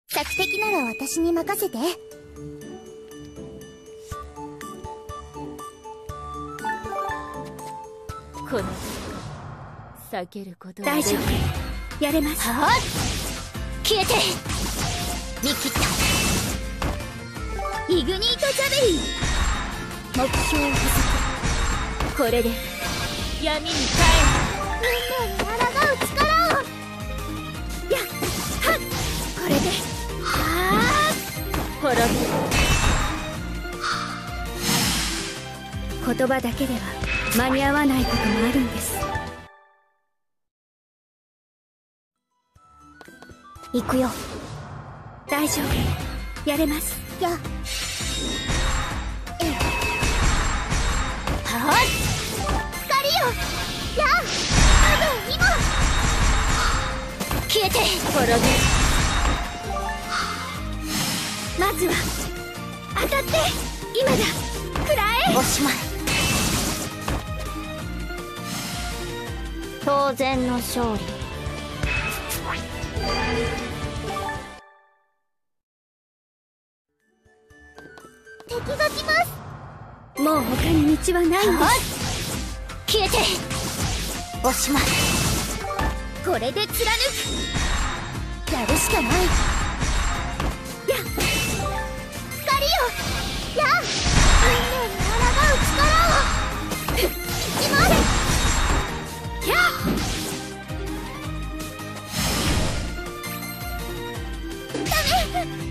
索敵なら私に任せて。 この避けることは大丈夫、やれます。 はあ、消えて見切った。イグニートジャベリン、目標を補足。これで闇に帰る。 運命に抗う力を。やっはっ、これではあ、 滅言葉だけでは間に合わないこともあるんです。行くよ。大丈夫、やれます。やはあ、 光よ、や多分今消えて滅ぶ。 まずは当たって、今だ、食らえ。 おしまい。当然の勝利。 敵が来ます。もう他に道はないんです。 消えておしまい。 これで貫く。やるしかない。や光よ、や運命に抗う力を。行きます。やダメ。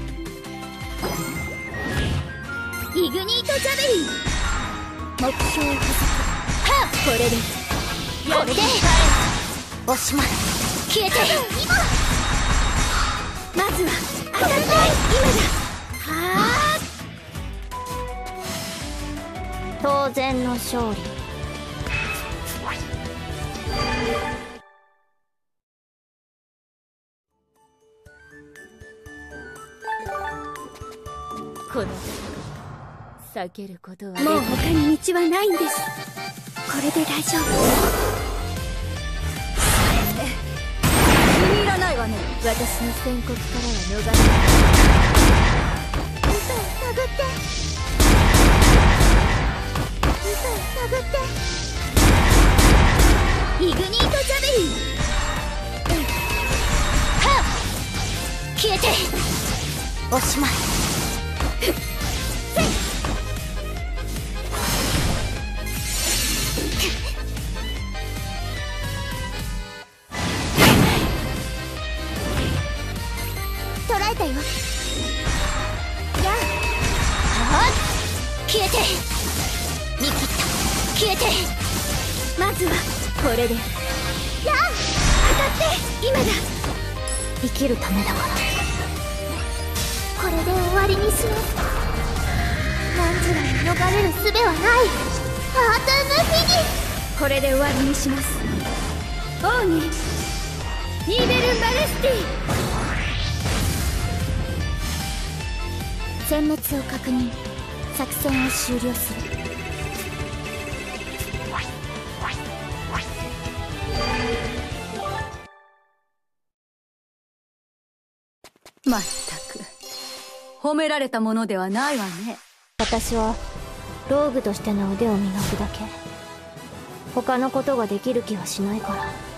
イグニートジャベリン、目標を補足。 はっ、これでこれでおしまい。消えて今まずは当たって、今だ。はあ、 当然の勝利。この避けることはもう他に道はないんです。これで大丈夫。 気に入らないわね。私の宣告からは逃れない。 嘘を探って、嘘を探って。イグニートジャベリン、 はっ、消えておしまい。 捕らえたよ。やはっ、消えて見切った。消えてまずはこれでや当たって、今だ。 生きるためだから。 これで終わりにします。何時らに逃れる術はない。ハートゥームフィニッシュ。これで終わりにします。王にニーベルンバレスティ。殲滅を確認。作戦を終了する。 まったく褒められたものではないわね。 私はローグとしての腕を磨くだけ。他のことができる気はしないから。